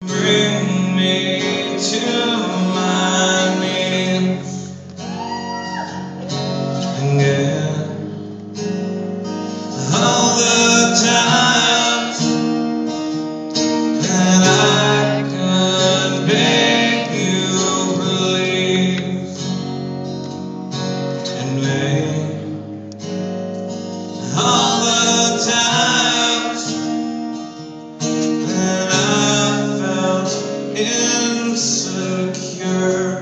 Bring me to my knees again. All the times that I could beg you please and wait. All the times that I felt insecure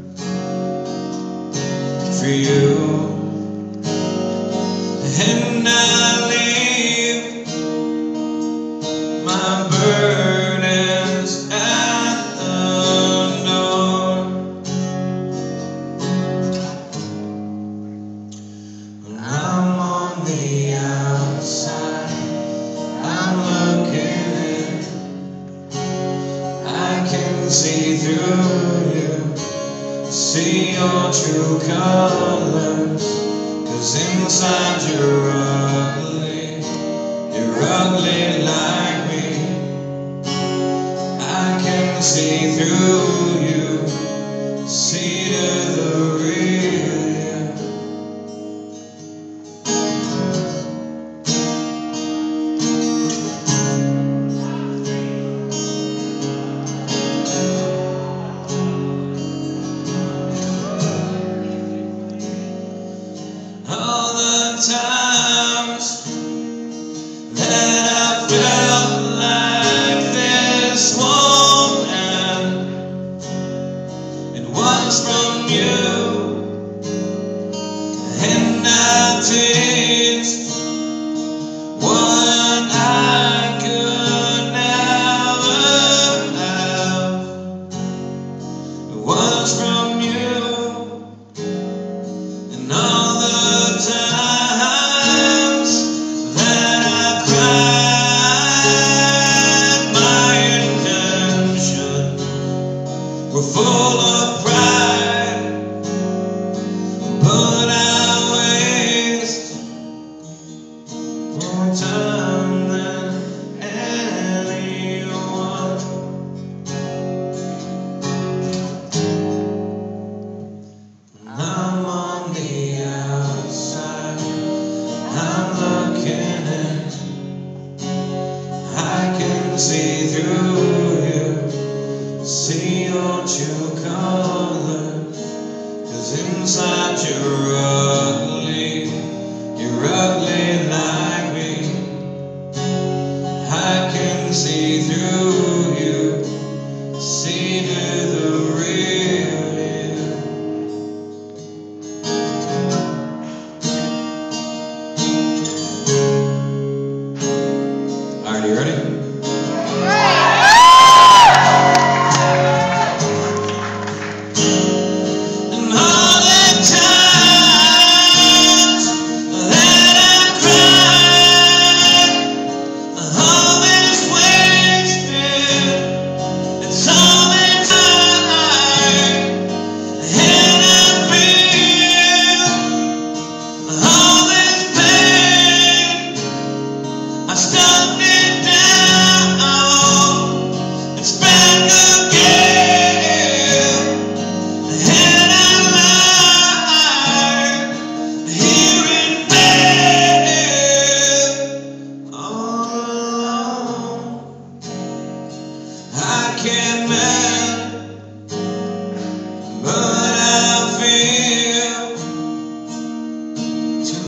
for you. And I leave my burdens at the door. When I'm on the outside, I'm looking in. I can see through you, see your true colors. 'Cause inside you're ugly like me. I can see through you, see to the real you. All the times that I felt like this won't end, it was from you. And I taste what I could never have, it was from you. And all the times that I cried, my intentions were full of pride, but I waste more time than anyone. I'm on the outside, I'm looking in. I can see through you, see your true colors. 'Cause inside you're ugly like me. I can see through you, see to the real you. Alright, you ready? And all the times that I cried, always wasted, it's always time. And I feel all this pain, I stuffed it down, it's back again. And I lie here in bed all alone. I can't